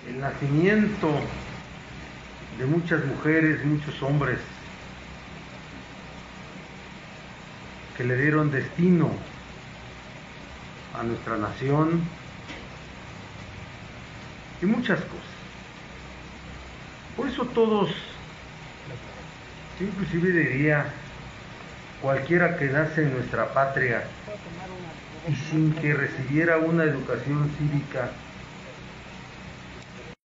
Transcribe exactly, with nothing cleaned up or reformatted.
el nacimiento de muchas mujeres, muchos hombres que le dieron destino a nuestra nación y muchas cosas. Por eso todos, inclusive diría, cualquiera que nace en nuestra patria y sin que recibiera una educación cívica